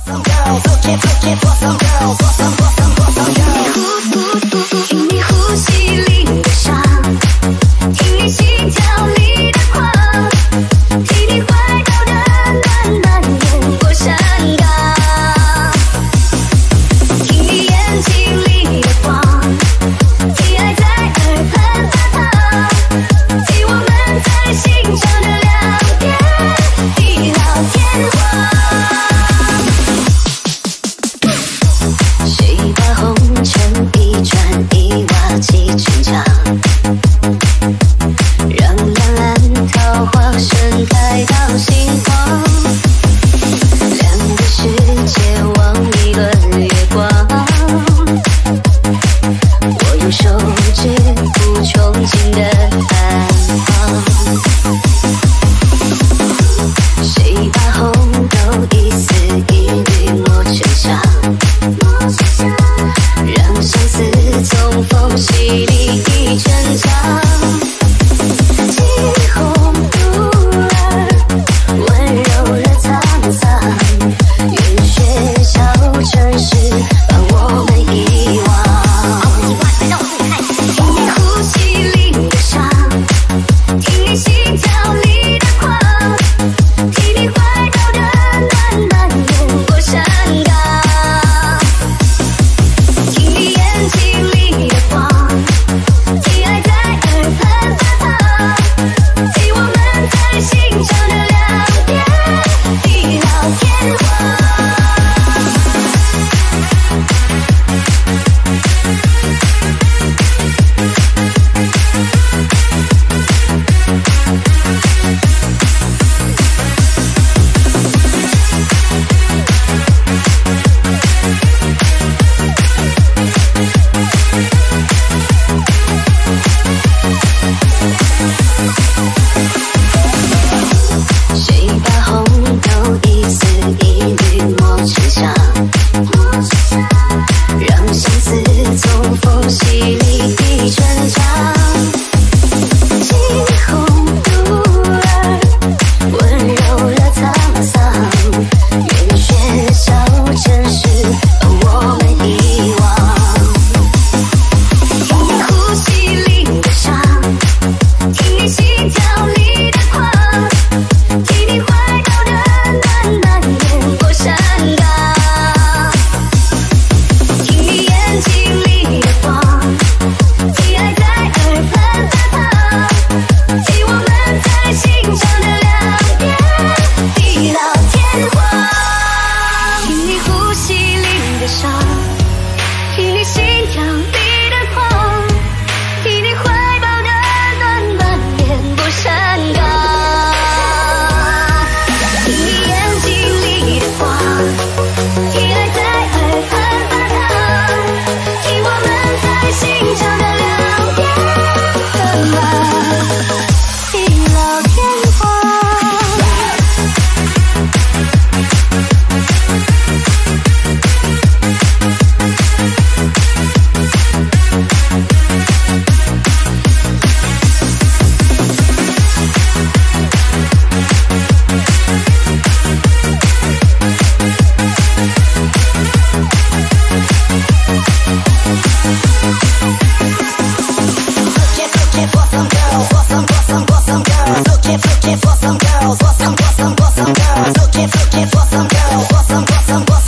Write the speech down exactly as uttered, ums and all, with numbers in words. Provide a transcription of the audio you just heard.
听你呼吸里的伤，听你心跳里的狂，听你怀抱的暖蔓延过山岗，听你眼睛里的光，听爱在耳畔发烫，听我们在心上的两边地老天荒。谁把红尘一砖一瓦砌成墙，让两岸桃花盛开到心慌，两个世界望一轮月光，我用手指抚憧憬的安放，谁把红豆一丝一缕磨成沙，让相思从缝隙里一阵长，惊鸿独儿温柔了沧桑，愿喧嚣尘世把我们遗忘。听你呼吸里的伤，听你心跳里的狂，听你怀抱的暖蔓延过山岗，听你眼睛里的光，听爱在耳畔发烫，听我们在心上的两边地老天荒。谁把红豆一丝一缕磨成沙，让相思从缝隙里一阵长，惊鸿独儿温柔了沧桑，愿喧嚣尘世把我们遗忘。听你呼吸里的伤，听你心跳里的狂，听你怀抱的暖蔓延过山岗，听你眼睛里的光，听爱在耳畔发烫，听我们在心上的两边地老天荒。听你呼吸里的伤，听你心跳里的狂，听你怀抱的暖蔓延过山岗，听你眼睛里的光，听爱在耳畔发烫，听我们在心上的两边地老天荒。Looking for some girls, for some, for some, for some girls. Looking, looking for some girls, for some, for some, for some girls.